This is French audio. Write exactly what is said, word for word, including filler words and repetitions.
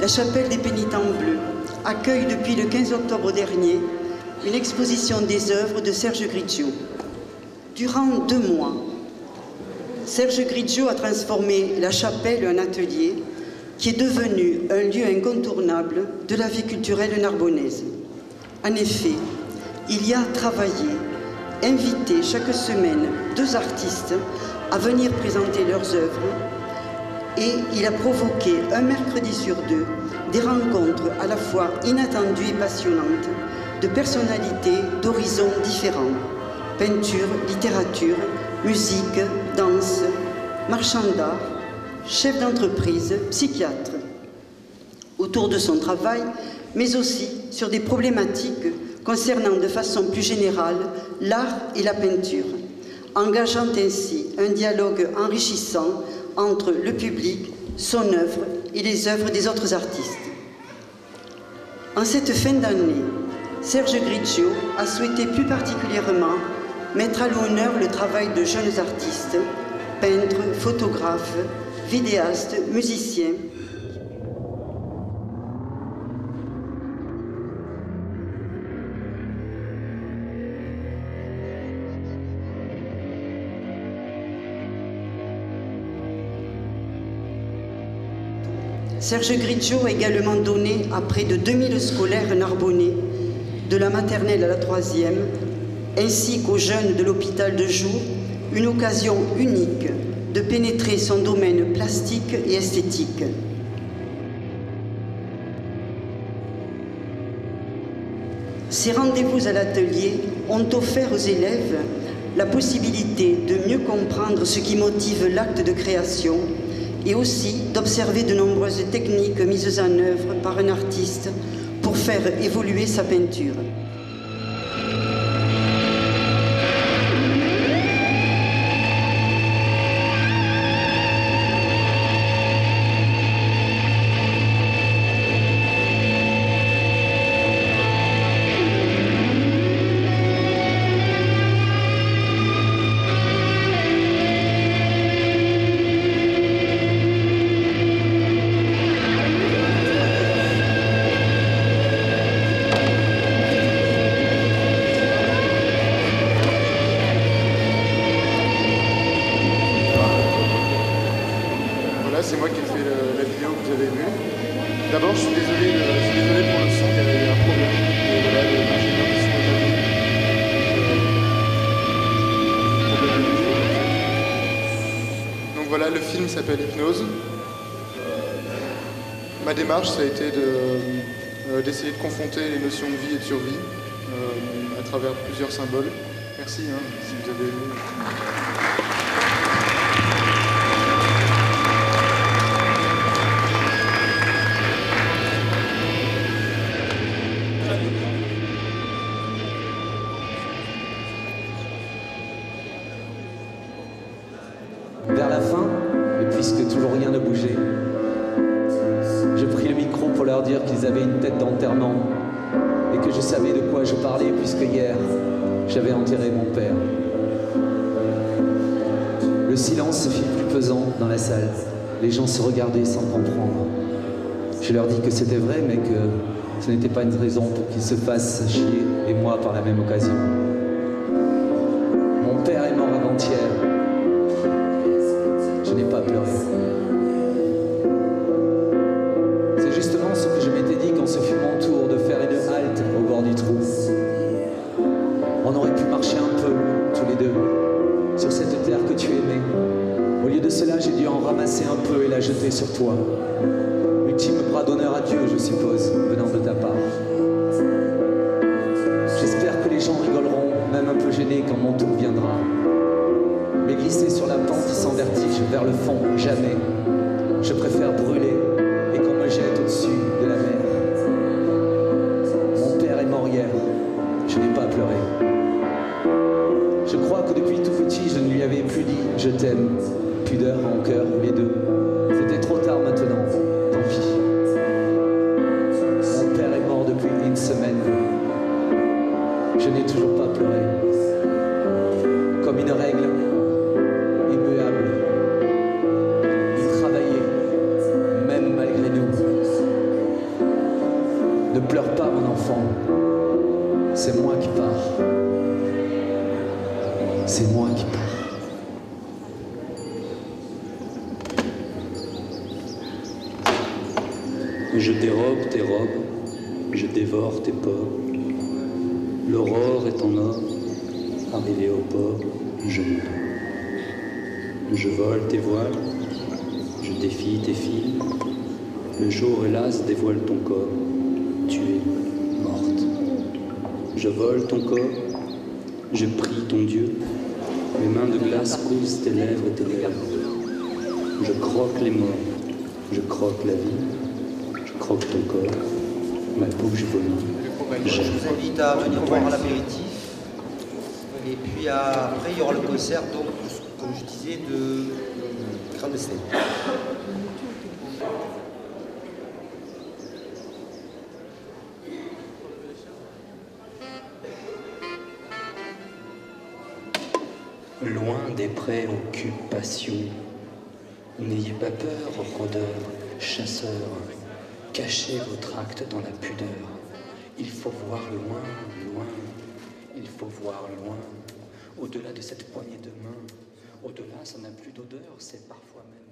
La chapelle des Pénitents Bleus accueille depuis le quinze octobre dernier une exposition des œuvres de Serge Grigio. Durant deux mois, Serge Grigio a transformé la chapelle en atelier qui est devenu un lieu incontournable de la vie culturelle narbonnaise. En effet, il y a travaillé, invité chaque semaine deux artistes à venir présenter leurs œuvres et il a provoqué un mercredi sur deux des rencontres à la fois inattendues et passionnantes de personnalités d'horizons différents. Peinture, littérature, musique, danse, marchand d'art, chef d'entreprise, psychiatre. Autour de son travail, mais aussi sur des problématiques concernant de façon plus générale l'art et la peinture, engageant ainsi un dialogue enrichissant entre le public, son œuvre et les œuvres des autres artistes. En cette fin d'année, Serge Grigio a souhaité plus particulièrement mettre à l'honneur le travail de jeunes artistes, peintres, photographes, vidéastes, musiciens. Serge Grigio a également donné à près de deux mille scolaires narbonnais, de la maternelle à la troisième, ainsi qu'aux jeunes de l'hôpital de jour, une occasion unique de pénétrer son domaine plastique et esthétique. Ces rendez-vous à l'atelier ont offert aux élèves la possibilité de mieux comprendre ce qui motive l'acte de création et aussi d'observer de nombreuses techniques mises en œuvre par un artiste pour faire évoluer sa peinture. C'est moi qui ai fait le, la vidéo que vous avez vue. D'abord, je suis désolé, euh, je suis désolé pour le son, il y avait un problème. Et voilà, le l'ingénieur de son euh, Donc voilà, le film s'appelle Hypnose. Ma démarche, ça a été de, euh, d'essayer de confronter les notions de vie et de survie euh, à travers plusieurs symboles. Merci hein, si vous avez aimé. Vers la fin, et puisque toujours rien ne bougeait, je pris le micro pour leur dire qu'ils avaient une tête d'enterrement et que je savais de quoi je parlais puisque hier, j'avais enterré mon père. Le silence se fit plus pesant dans la salle. Les gens se regardaient sans comprendre. Je leur dis que c'était vrai, mais que ce n'était pas une raison pour qu'ils se fassent chier, et moi par la même occasion. Mon père est mort avant-hier. Je n'ai pas pleuré. C'est justement ce que je m'étais dit quand ce fut mon tour de faire une halte au bord du trou. On aurait pu marcher un peu, tous les deux, sur cette terre que tu aimais. Au lieu de cela, j'ai dû en ramasser un peu et la jeter sur toi. Ultime bras d'honneur à Dieu, je suppose, venant de ta part. J'espère que les gens rigoleront, même un peu gênés quand mon tour viendra. Mais glisser sur la pente sans vertige vers le fond, jamais. Je préfère brûler et qu'on me jette au-dessus de la mer. Mon père est mort hier, je n'ai pas pleuré. Je crois que depuis tout petit, je ne lui avais plus dit « je t'aime ». Pudeur, rancœur, les deux. C'était trop tard maintenant, tant pis. Mon père est mort depuis une semaine. Je n'ai toujours pas pleuré. Comme une règle immuable. Il travaillait, même malgré nous. C'est moi qui pars. Je dérobe tes robes, je dévore tes pores. L'aurore est en or, arrivé au port, je me Je vole tes voiles, je défie tes fils. Le jour, hélas, dévoile ton corps, tu es morte. Je vole ton corps, je prie ton Dieu. Mes mains de glace cousent tes lèvres et tes lèvres. Je croque les morts, je croque la vie. Je croque ton corps, ma bouche vomit. Je vous invite à venir boire l'apéritif. Et puis à- après, il y aura le concert, donc, comme je disais, de Grande Scène. Loin des préoccupations, n'ayez pas peur, rôdeurs, chasseurs, cachez votre acte dans la pudeur. Il faut voir loin, loin, il faut voir loin, au-delà de cette poignée de main. Au-delà, ça n'a plus d'odeur, c'est parfois même...